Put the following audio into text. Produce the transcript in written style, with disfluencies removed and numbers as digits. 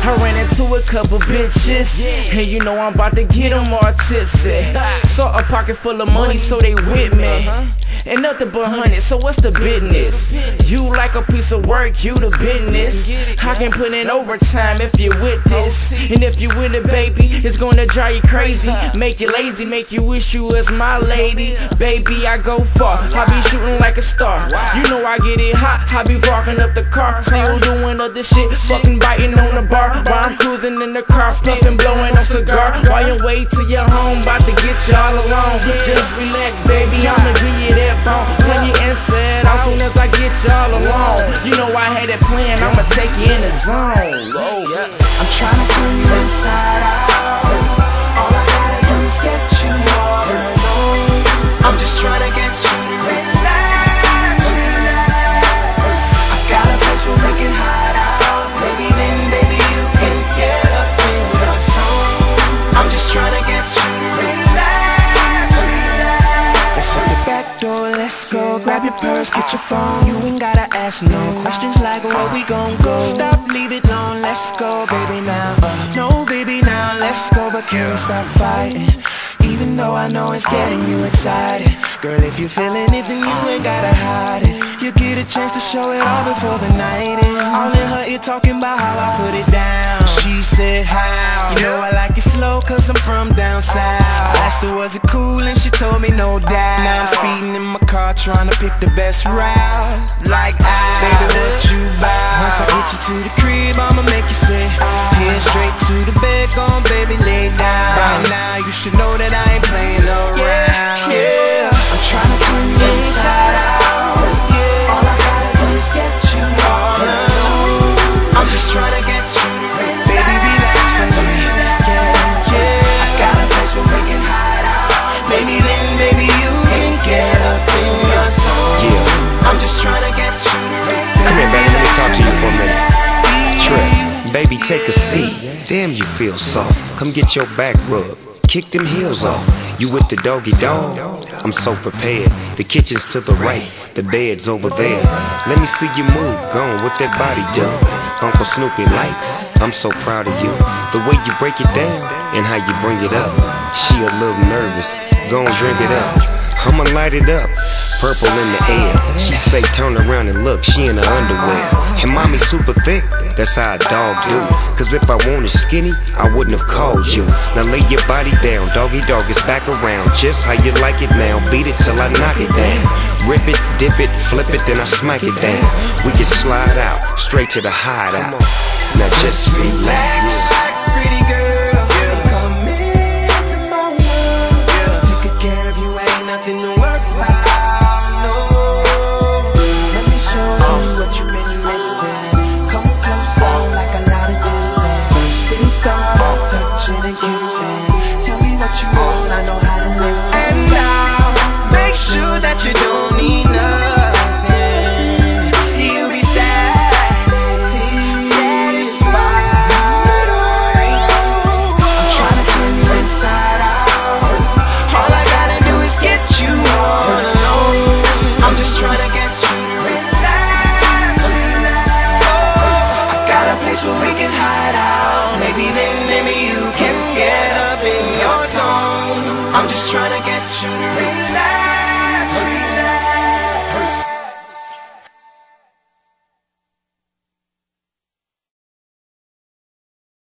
I ran into a couple bitches, and you know I'm about to get them all tipsy. Saw a pocket full of money, so they with me. And nothing but honey, so what's the business? You like a piece of work, you the business. I can put in overtime if you with this. And if you with it, baby, it's gonna drive you crazy. Make you lazy, make you wish you was my lady. Baby, I go far, I be shooting like a star. You know I get it hot, I be rocking up the car. Still doing other shit, fucking biting on the bar. While I'm cruising in the car, puffing, blowing a cigar. While you wait till you're home, about to get you all alone. Just relax, baby, I'ma give you that bone. Turn you inside out soon as I get you all alone. You know I had it planned, I'ma take you in the zone. Oh, yeah. I'm trying to turn you inside out. All I gotta do is get you all alone. I'm just trying to get you to relax, relax. I got a place where we can hide out. Maybe then, baby, you can get up in the zone. I'm just trying to get you to relax, relax. Let's hit the back door, let's go. Grab your purse, get your phone. You ain't gotta ask no questions like where we gon' go. Stop, leave it alone, let's go, baby, now. No, baby, now, let's go, but can we stop fighting? Even though I know it's getting you excited. Girl, if you feel anything, you ain't gotta hide it. You get a chance to show it all before the night ends. All in her ear talking about how I put it down. She said how, you know I like it slow cause I'm from down south. I asked her was it cool and she told me no doubt. Now I'm speeding in my car trying to pick the best route. Like baby, what you buy? Once I get you to the crib, I'ma make you say head straight to the bed, go on baby, lay down. Right now you should know that I ain't playing around. Yeah, I'm trying to turn you inside out. All I gotta do is get you all alone. I'm just trying to get you to relax. Baby, relax, let's see. Yeah, yeah. I got a place where we can hide out. Maybe then, maybe you can get up in your zone. Yeah. I'm just trying to get you to relax. Come here, baby, let me talk to you for a minute. Trip, baby, take a seat. Damn, you feel soft. Come get your back rubbed. Kick them heels off. You with the doggy dog? I'm so prepared. The kitchen's to the right, the bed's over there. Let me see you move, gone with that body done. Uncle Snoopy likes, I'm so proud of you. The way you break it down and how you bring it up. She a little nervous, gon' drink it up. I'ma light it up, purple in the air. She say turn around and look, she in her underwear. And mommy super thick, that's how a dog do. Cause if I wanted skinny, I wouldn't have called you. Now lay your body down, doggy dog is back around. Just how you like it now, beat it till I knock it down. Rip it, dip it, flip it, then I smack it down. We can slide out, straight to the hideout. Now just relax. Pretty girl, come into my world. Take care of you, ain't nothing to worry about, no. Let me show you what you've been missing. Come closer, like a lot of distance. First things start, touching and kissing. Tell me what you want, I know how to listen. And now, make sure that you don't need nothing. You be where we can hide out. Maybe then, maybe you can get up in your zone. I'm just trying to get you to relax.